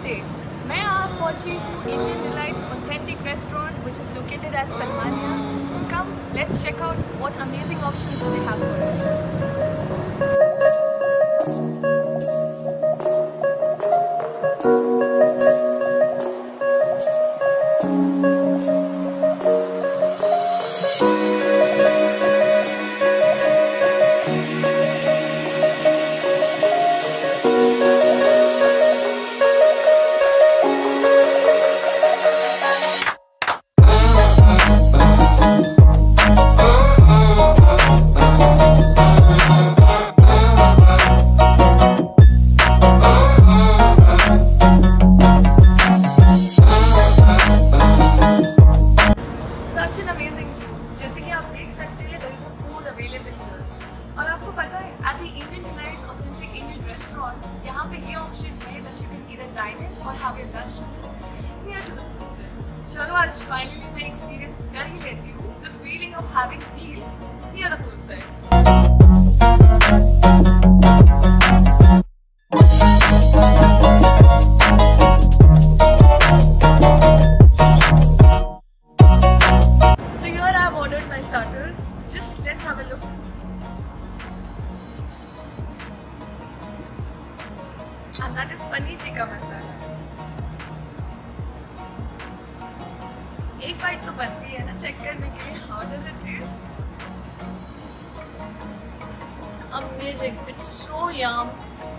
Namaste. मैं आप पहुंची हूँ Indian Delight's authentic restaurant, which is located at Salmania. Come, let's check out what amazing options they have for us. Such an amazing view. जैसे कि आप देख सकते हैं, there is a pool available here. और आपको पता है, at the Indian Delight's authentic Indian restaurant, यहाँ पे ये option है that you can either dine in or have your lunch meals near to the pool से. चलो आज finally मैं experience कर ही लेती हूँ the feeling of having meal near the pool side. My starters. Just let's have a look. And that is paneer tikka masala. एक bite तो बनती है ना चेक करने के लिए. How does it taste? Amazing. It's so yum.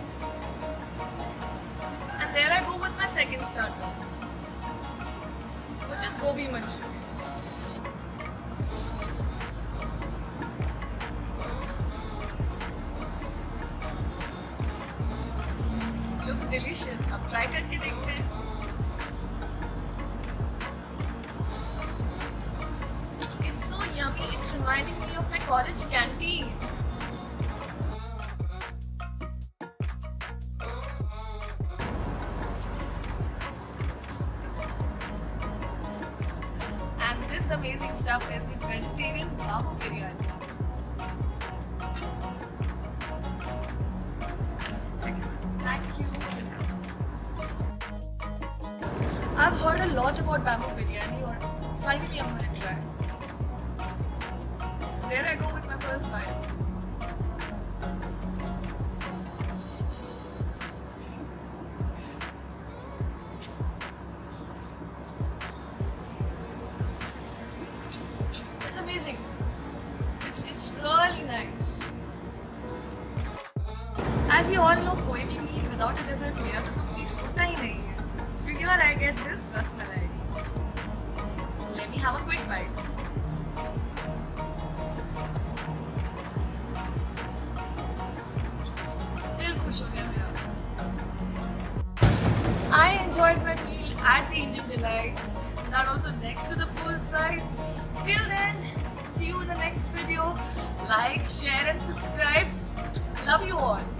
And there I go with my second starter, which is gobi manchurian. Looks delicious. अब try करके देखते हैं. It's so yummy. It's reminding me of my college canteen. And this amazing stuff is the vegetarian bambu biryani. Thank you. I've heard a lot about bamboo biryani, or finally I'm gonna try. So there I go with my first bite. It's amazing. It's really nice. As you all know, कोई भी meal without a dessert मेरा तो complete होता ही नहीं है. So here I get this rasmalai. Let me have a quick bite. दिल खुश हो गया मेरा. I enjoyed my meal at the Indian Delights. That also next to the poolside. Till then, see you in the next video. Like, share and subscribe. Love you all.